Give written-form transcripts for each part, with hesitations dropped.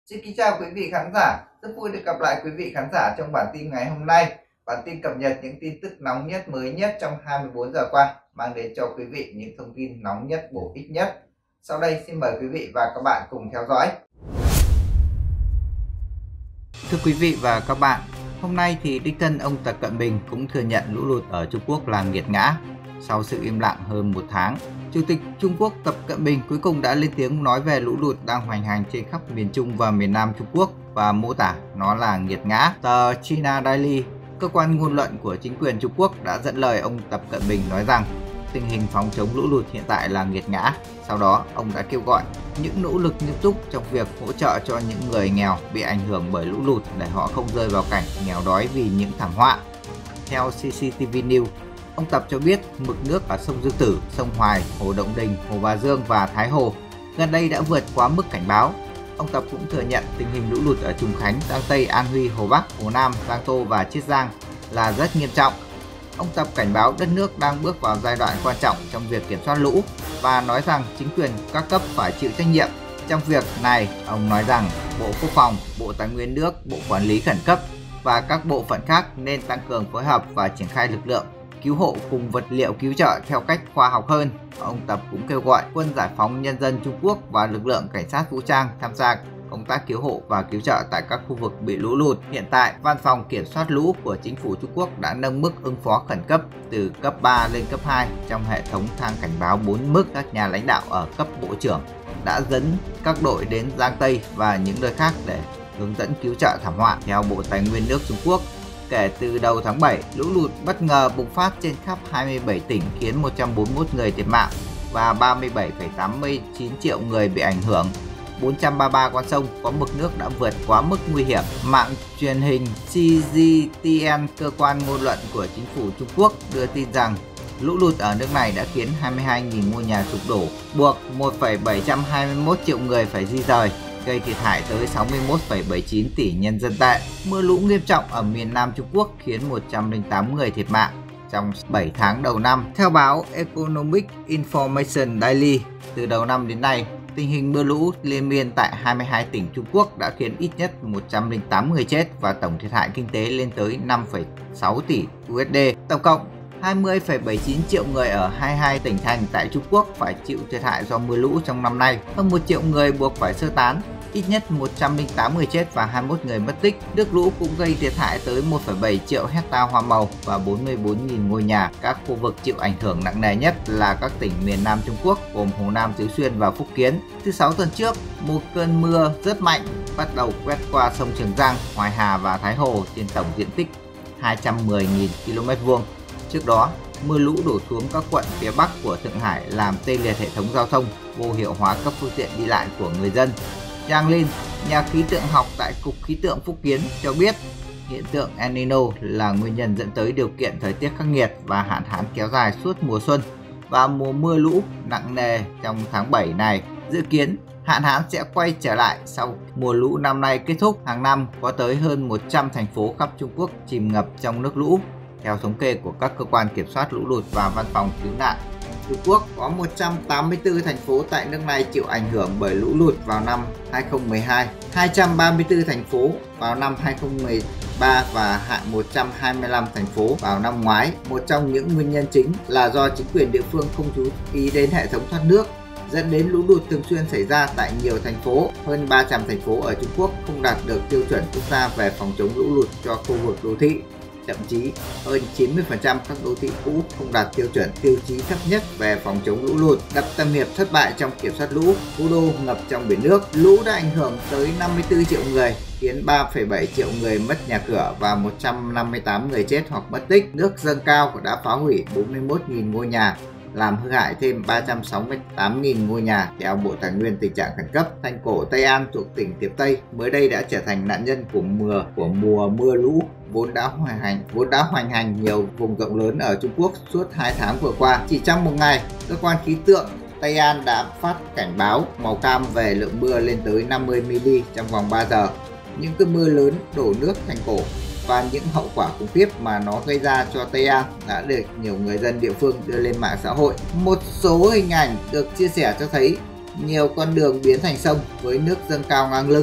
Xin kính chào quý vị khán giả, rất vui được gặp lại quý vị khán giả trong bản tin ngày hôm nay. Bản tin cập nhật những tin tức nóng nhất mới nhất trong 24 giờ qua, mang đến cho quý vị những thông tin nóng nhất bổ ích nhất. Sau đây xin mời quý vị và các bạn cùng theo dõi. Thưa quý vị và các bạn, hôm nay thì đích thân ông Tập Cận Bình cũng thừa nhận lũ lụt ở Trung Quốc là nghiệt ngã. Sau sự im lặng hơn một tháng, Chủ tịch Trung Quốc Tập Cận Bình cuối cùng đã lên tiếng nói về lũ lụt đang hoành hành trên khắp miền Trung và miền Nam Trung Quốc và mô tả nó là nghiệt ngã. Tờ China Daily, cơ quan ngôn luận của chính quyền Trung Quốc, đã dẫn lời ông Tập Cận Bình nói rằng tình hình phòng chống lũ lụt hiện tại là nghiệt ngã. Sau đó, ông đã kêu gọi những nỗ lực nghiêm túc trong việc hỗ trợ cho những người nghèo bị ảnh hưởng bởi lũ lụt để họ không rơi vào cảnh nghèo đói vì những thảm họa. Theo CCTV News, ông Tập cho biết mực nước ở sông Dương Tử, sông Hoài, Hồ Động Đình, Hồ Bà Dương và Thái Hồ gần đây đã vượt quá mức cảnh báo. Ông Tập cũng thừa nhận tình hình lũ lụt ở Trùng Khánh, Giang Tây, An Huy, Hồ Bắc, Hồ Nam, Giang Tô và Chiết Giang là rất nghiêm trọng. Ông Tập cảnh báo đất nước đang bước vào giai đoạn quan trọng trong việc kiểm soát lũ và nói rằng chính quyền các cấp phải chịu trách nhiệm. Trong việc này, ông nói rằng Bộ Quốc phòng, Bộ Tài nguyên nước, Bộ Quản lý Khẩn cấp và các bộ phận khác nên tăng cường phối hợp và triển khai lực lượng cứu hộ cùng vật liệu cứu trợ theo cách khoa học hơn. Ông Tập cũng kêu gọi Quân Giải phóng Nhân dân Trung Quốc và lực lượng cảnh sát vũ trang tham gia công tác cứu hộ và cứu trợ tại các khu vực bị lũ lụt. Hiện tại, Văn phòng Kiểm soát lũ của Chính phủ Trung Quốc đã nâng mức ứng phó khẩn cấp từ cấp 3 lên cấp 2 trong hệ thống thang cảnh báo 4 mức. Các nhà lãnh đạo ở cấp bộ trưởng đã dẫn các đội đến Giang Tây và những nơi khác để hướng dẫn cứu trợ thảm họa. Theo Bộ Tài nguyên nước Trung Quốc, kể từ đầu tháng 7, lũ lụt bất ngờ bùng phát trên khắp 27 tỉnh khiến 141 người thiệt mạng và 37,89 triệu người bị ảnh hưởng. 433 con sông có mực nước đã vượt quá mức nguy hiểm. Mạng truyền hình CGTN, cơ quan ngôn luận của chính phủ Trung Quốc, đưa tin rằng lũ lụt ở nước này đã khiến 22.000 ngôi nhà sụp đổ, buộc 1,721 triệu người phải di rời, gây thiệt hại tới 61,79 tỷ nhân dân tệ. Mưa lũ nghiêm trọng ở miền Nam Trung Quốc khiến 108 người thiệt mạng trong 7 tháng đầu năm. Theo báo Economic Information Daily, từ đầu năm đến nay, tình hình mưa lũ liên miên tại 22 tỉnh Trung Quốc đã khiến ít nhất 108 người chết và tổng thiệt hại kinh tế lên tới 5,6 tỷ USD. Tổng cộng 20,79 triệu người ở 22 tỉnh thành tại Trung Quốc phải chịu thiệt hại do mưa lũ trong năm nay. Hơn 1 triệu người buộc phải sơ tán, ít nhất 108 người chết và 21 người mất tích. Nước lũ cũng gây thiệt hại tới 1,7 triệu hecta hoa màu và 44.000 ngôi nhà. Các khu vực chịu ảnh hưởng nặng nề nhất là các tỉnh miền Nam Trung Quốc gồm Hồ Nam, Tứ Xuyên và Phúc Kiến. Thứ Sáu tuần trước, một cơn mưa rất mạnh bắt đầu quét qua sông Trường Giang, Hoài Hà và Thái Hồ trên tổng diện tích 210.000 km². Trước đó, mưa lũ đổ xuống các quận phía Bắc của Thượng Hải làm tê liệt hệ thống giao thông, vô hiệu hóa các phương tiện đi lại của người dân. Giang Linh, nhà khí tượng học tại Cục Khí tượng Phúc Kiến cho biết hiện tượng El Nino là nguyên nhân dẫn tới điều kiện thời tiết khắc nghiệt và hạn hán kéo dài suốt mùa xuân và mùa mưa lũ nặng nề trong tháng 7 này. Dự kiến hạn hán sẽ quay trở lại sau mùa lũ năm nay kết thúc. Hàng năm có tới hơn 100 thành phố khắp Trung Quốc chìm ngập trong nước lũ. Theo thống kê của các cơ quan kiểm soát lũ lụt và văn phòng cứu nạn, Trung Quốc có 184 thành phố tại nước này chịu ảnh hưởng bởi lũ lụt vào năm 2012, 234 thành phố vào năm 2013 và hạ 125 thành phố vào năm ngoái. Một trong những nguyên nhân chính là do chính quyền địa phương không chú ý đến hệ thống thoát nước, dẫn đến lũ lụt thường xuyên xảy ra tại nhiều thành phố. Hơn 300 thành phố ở Trung Quốc không đạt được tiêu chuẩn quốc gia về phòng chống lũ lụt cho khu vực đô thị. Thậm chí, hơn 90% các đô thị cũ không đạt tiêu chuẩn tiêu chí thấp nhất về phòng chống lũ lụt. Đập Tam Hiệp thất bại trong kiểm soát lũ, Phú Đô ngập trong biển nước. Lũ đã ảnh hưởng tới 54 triệu người, khiến 3,7 triệu người mất nhà cửa và 158 người chết hoặc mất tích. Nước dâng cao đã phá hủy 41.000 ngôi nhà, làm hư hại thêm 368.000 ngôi nhà. Theo Bộ Tài nguyên tình trạng khẩn cấp, thành cổ Tây An thuộc tỉnh Thiểm Tây mới đây đã trở thành nạn nhân của mùa mưa lũ vốn đã hoành hành nhiều vùng rộng lớn ở Trung Quốc suốt 2 tháng vừa qua. Chỉ trong một ngày, cơ quan khí tượng Tây An đã phát cảnh báo màu cam về lượng mưa lên tới 50 mm trong vòng 3 giờ. Những cơn mưa lớn đổ nước thành cổ và những hậu quả khủng khiếp mà nó gây ra cho Tây An đã được nhiều người dân địa phương đưa lên mạng xã hội. Một số hình ảnh được chia sẻ cho thấy nhiều con đường biến thành sông với nước dâng cao ngang lưng.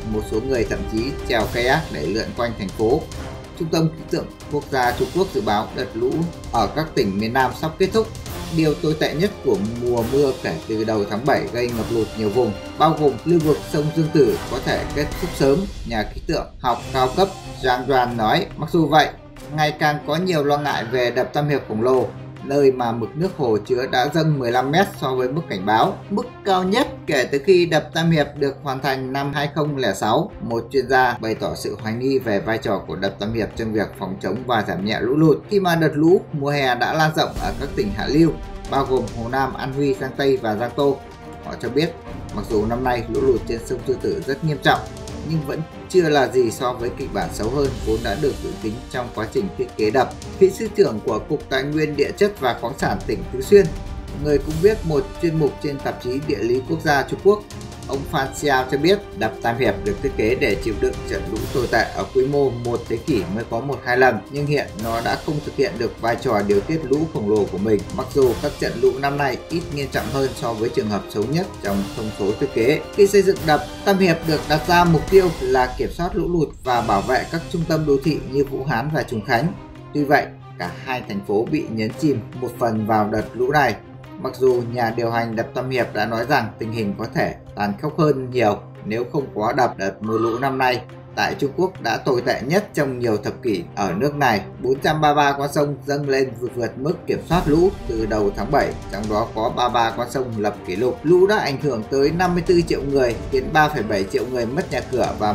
một số người thậm chí trèo kayak để lượn quanh thành phố. Trung tâm Khí tượng Quốc gia Trung Quốc dự báo đợt lũ ở các tỉnh miền Nam sắp kết thúc. Điều tồi tệ nhất của mùa mưa kể từ đầu tháng 7 gây ngập lụt nhiều vùng, bao gồm lưu vực sông Dương Tử có thể kết thúc sớm, nhà khí tượng học cao cấp Zhang Yuan nói. Mặc dù vậy, ngày càng có nhiều lo ngại về đập Tam Hiệp khổng lồ, nơi mà mực nước hồ chứa đã dâng 15 m so với mức cảnh báo, mức cao nhất kể từ khi đập Tam Hiệp được hoàn thành năm 2006. Một chuyên gia bày tỏ sự hoài nghi về vai trò của đập Tam Hiệp trong việc phòng chống và giảm nhẹ lũ lụt khi mà đợt lũ mùa hè đã lan rộng ở các tỉnh hạ lưu, bao gồm Hồ Nam, An Huy, Giang Tây và Giang Tô. Họ cho biết, mặc dù năm nay lũ lụt trên sông Sư Tử rất nghiêm trọng, nhưng vẫn chưa là gì so với kịch bản xấu hơn vốn đã được dự tính trong quá trình thiết kế đập. Kỹ sư trưởng của Cục Tài nguyên Địa chất và Khoáng sản tỉnh Tứ Xuyên, người cũng viết một chuyên mục trên tạp chí Địa lý Quốc gia Trung Quốc, ông Phan Xiao cho biết đập Tam Hiệp được thiết kế để chịu đựng trận lũ tồi tệ ở quy mô một thế kỷ mới có 1-2 lần, nhưng hiện nó đã không thực hiện được vai trò điều tiết lũ khổng lồ của mình. Mặc dù các trận lũ năm nay ít nghiêm trọng hơn so với trường hợp xấu nhất trong thông số thiết kế. Khi xây dựng đập, Tam Hiệp được đặt ra mục tiêu là kiểm soát lũ lụt và bảo vệ các trung tâm đô thị như Vũ Hán và Trùng Khánh. Tuy vậy, cả hai thành phố bị nhấn chìm một phần vào đợt lũ này. Mặc dù nhà điều hành đập Tam Hiệp đã nói rằng tình hình có thể tàn khốc hơn nhiều nếu không có đập, đợt mưa lũ năm nay tại Trung Quốc đã tồi tệ nhất trong nhiều thập kỷ ở nước này. 433 con sông dâng lên vượt mức kiểm soát lũ từ đầu tháng 7, trong đó có 33 con sông lập kỷ lục. Lũ đã ảnh hưởng tới 54 triệu người, khiến 3,7 triệu người mất nhà cửa và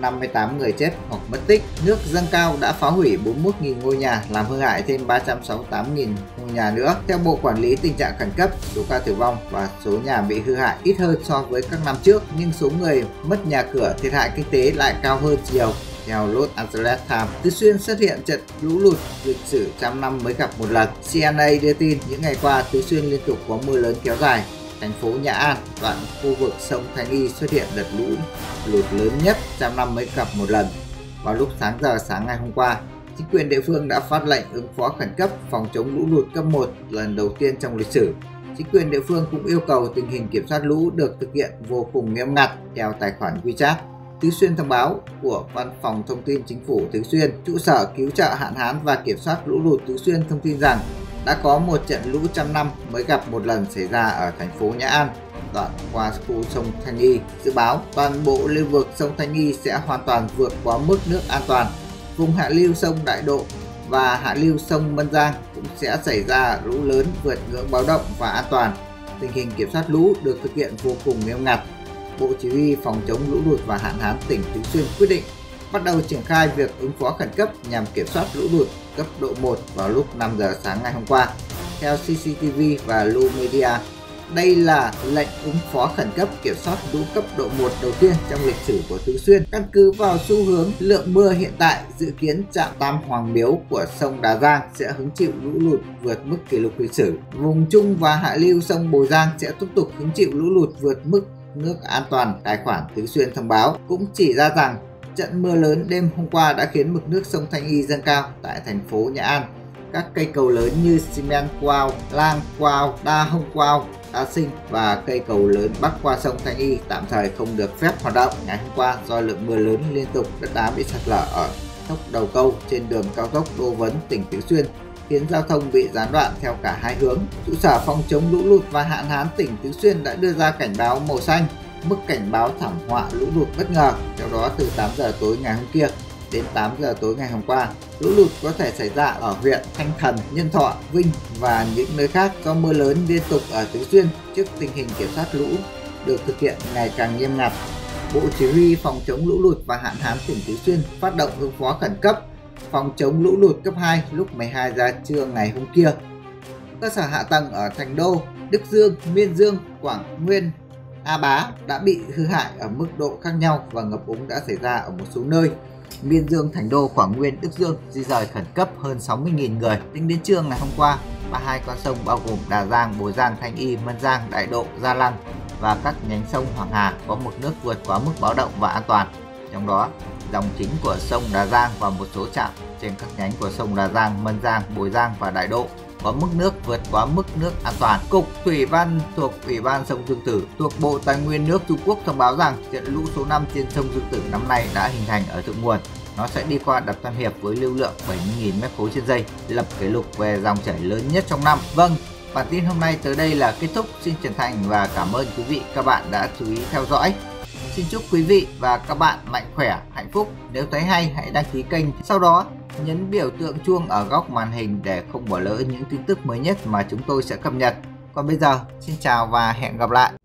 158 người chết hoặc mất tích. Nước dâng cao đã phá hủy 41.000 ngôi nhà, làm hư hại thêm 368.000 ngôi nhà nữa. Theo Bộ Quản lý Tình trạng Khẩn cấp, số ca tử vong và số nhà bị hư hại ít hơn so với các năm trước, nhưng số người mất nhà cửa, thiệt hại kinh tế lại cao hơn nhiều. Theo Los Angeles Times, Tứ Xuyên xuất hiện trận lũ lụt lịch sử trăm năm mới gặp một lần. CNA đưa tin những ngày qua Tứ Xuyên liên tục có mưa lớn kéo dài. Thành phố Nhã An, đoạn khu vực sông Thanh Y xuất hiện đợt lũ lụt lớn nhất trăm năm mới gặp một lần. Vào lúc sáng ngày hôm qua, chính quyền địa phương đã phát lệnh ứng phó khẩn cấp phòng chống lũ lụt cấp 1 lần đầu tiên trong lịch sử. Chính quyền địa phương cũng yêu cầu tình hình kiểm soát lũ được thực hiện vô cùng nghiêm ngặt theo tài khoản WeChat. Tứ Xuyên thông báo của Văn phòng Thông tin Chính phủ Tứ Xuyên, trụ sở cứu trợ hạn hán và kiểm soát lũ lụt Tứ Xuyên thông tin rằng đã có một trận lũ trăm năm mới gặp một lần xảy ra ở thành phố Nhã An, đoạn qua khu sông Thanh Y. Dự báo toàn bộ lưu vực sông Thanh Y sẽ hoàn toàn vượt quá mức nước an toàn. Vùng hạ lưu sông Đại Độ và hạ lưu sông Mân Giang cũng sẽ xảy ra lũ lớn vượt ngưỡng báo động và an toàn. Tình hình kiểm soát lũ được thực hiện vô cùng nghiêm ngặt. Bộ Chỉ huy Phòng chống lũ lụt và hạn hán tỉnh Tứ Xuyên quyết định bắt đầu triển khai việc ứng phó khẩn cấp nhằm kiểm soát lũ lụt cấp độ 1 vào lúc 5 giờ sáng ngày hôm qua. Theo CCTV và Lu Media, đây là lệnh ứng phó khẩn cấp kiểm soát lũ cấp độ 1 đầu tiên trong lịch sử của Tứ Xuyên. Căn cứ vào xu hướng lượng mưa hiện tại, dự kiến trạm Tam Hoàng Miếu của sông Đà Giang sẽ hứng chịu lũ lụt vượt mức kỷ lục lịch sử. Vùng trung và hạ lưu sông Bồ Giang sẽ tiếp tục hứng chịu lũ lụt vượt mức nước an toàn. Tài khoản Tứ Xuyên thông báo cũng chỉ ra rằng trận mưa lớn đêm hôm qua đã khiến mực nước sông Thanh Y dâng cao tại thành phố Nhã An. Các cây cầu lớn như Xi Men Quao, Lang Quao, Đa Hông Quao, Đa Sinh và cây cầu lớn bắc qua sông Thanh Y tạm thời không được phép hoạt động. Ngày hôm qua, do lượng mưa lớn liên tục, đất đá bị sạt lở ở dốc Đầu Câu trên đường cao tốc Đô Vấn tỉnh Tứ Xuyên, khiến giao thông bị gián đoạn theo cả hai hướng. Trụ sở phòng chống lũ lụt và hạn hán tỉnh Tứ Xuyên đã đưa ra cảnh báo màu xanh, mức cảnh báo thảm họa lũ lụt bất ngờ. Theo đó, từ 8 giờ tối ngày hôm kia đến 8 giờ tối ngày hôm qua, lũ lụt có thể xảy ra ở huyện Thanh Thần, Nhân Thọ, Vinh và những nơi khác do mưa lớn liên tục ở Tứ Xuyên. Trước tình hình kiểm soát lũ được thực hiện ngày càng nghiêm ngặt, Bộ Chỉ huy Phòng chống lũ lụt và hạn hán tỉnh Tứ Xuyên phát động ứng phó khẩn cấp phòng chống lũ lụt cấp 2 lúc 12 giờ trưa ngày hôm kia. Cơ sở hạ tầng ở Thành Đô, Đức Dương, Miên Dương, Quảng Nguyên, A Bá đã bị hư hại ở mức độ khác nhau và ngập úng đã xảy ra ở một số nơi. Miên Dương, Thành Đô, Quảng Nguyên, Đức Dương di rời khẩn cấp hơn 60.000 người. Tính đến trưa ngày hôm qua, 32 con sông bao gồm Đà Giang, Bồ Giang, Thanh Y, Mân Giang, Đại Độ, Gia Lăng và các nhánh sông Hoàng Hà có mực nước vượt quá mức báo động và an toàn. Trong đó, dòng chính của sông Đà Giang và một số trạm trên các nhánh của sông Đà Giang, Mân Giang, Bồ Giang và Đại Độ có mức nước vượt quá mức nước an toàn. Cục Thủy văn thuộc Ủy ban sông Dương Tử thuộc Bộ Tài nguyên nước Trung Quốc thông báo rằng trận lũ số 5 trên sông Dương Tử năm nay đã hình thành ở thượng nguồn. Nó sẽ đi qua đập Tam Hiệp với lưu lượng 70.000 m3 trên giây, lập kỷ lục về dòng chảy lớn nhất trong năm. Vâng, bản tin hôm nay tới đây là kết thúc. Xin chân thành và cảm ơn quý vị các bạn đã chú ý theo dõi. Xin chúc quý vị và các bạn mạnh khỏe, hạnh phúc. Nếu thấy hay hãy đăng ký kênh. Sau đó nhấn biểu tượng chuông ở góc màn hình để không bỏ lỡ những tin tức mới nhất mà chúng tôi sẽ cập nhật. Còn bây giờ, xin chào và hẹn gặp lại.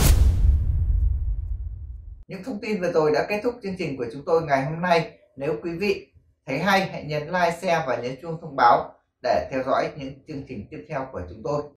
Những thông tin vừa rồi đã kết thúc chương trình của chúng tôi ngày hôm nay. Nếu quý vị thấy hay hãy nhấn like, share và nhấn chuông thông báo để theo dõi những chương trình tiếp theo của chúng tôi.